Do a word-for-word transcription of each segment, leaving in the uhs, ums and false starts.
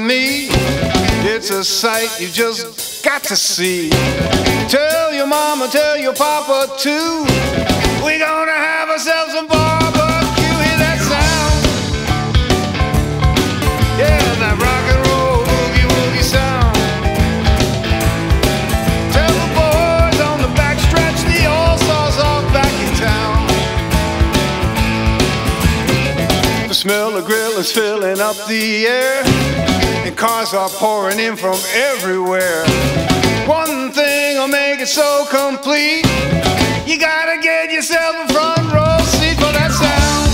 me. It's a sight you just got to see. Tell your mama, tell your papa too. We're gonna have ourselves some barbecue. Hear that sound? Yeah, that rock and roll boogie woogie sound. Tell the boys on the backstretch the All-Stars are back in town. The smell of grill is filling up the air, and cars are pouring in from everywhere. One thing will make it so complete. You gotta get yourself a front row seat for that sound.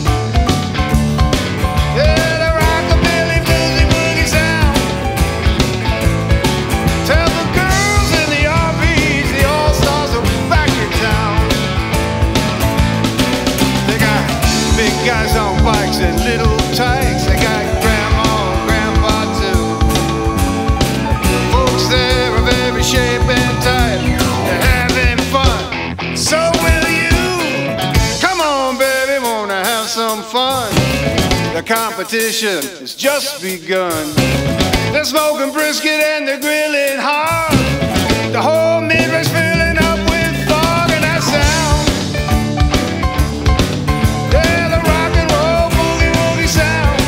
Yeah, the rockabilly bluesy boogie sound. Tell the girls in the R Vs the All-Stars are back in town. They got big guys on bikes and little tykes. They got grandma and grandpa too. Folks there of every shape and type. They're having fun. So will you. Come on, baby, wanna have some fun. The competition has just begun. They're smoking brisket and they're grilling hard. The whole Midwest filling up with fog and that sound. Yeah, the rock and roll boogie woogie sound.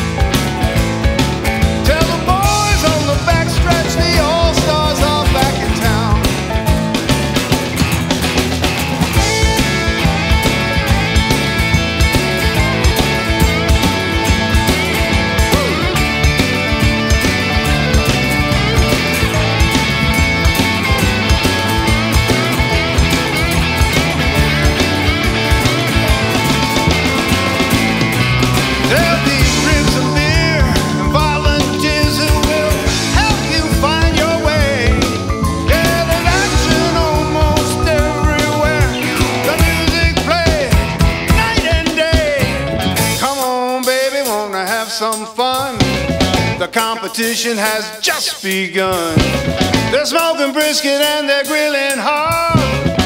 Tell the boys on the backstretch the All-Stars are back in town. There'll be ribs and beer and volunteers who will help you find your way. Yeah, there's action almost everywhere. The music plays night and day. Come on, baby, wanna have some fun. The competition has just begun. They're smoking brisket and they're grilling hard.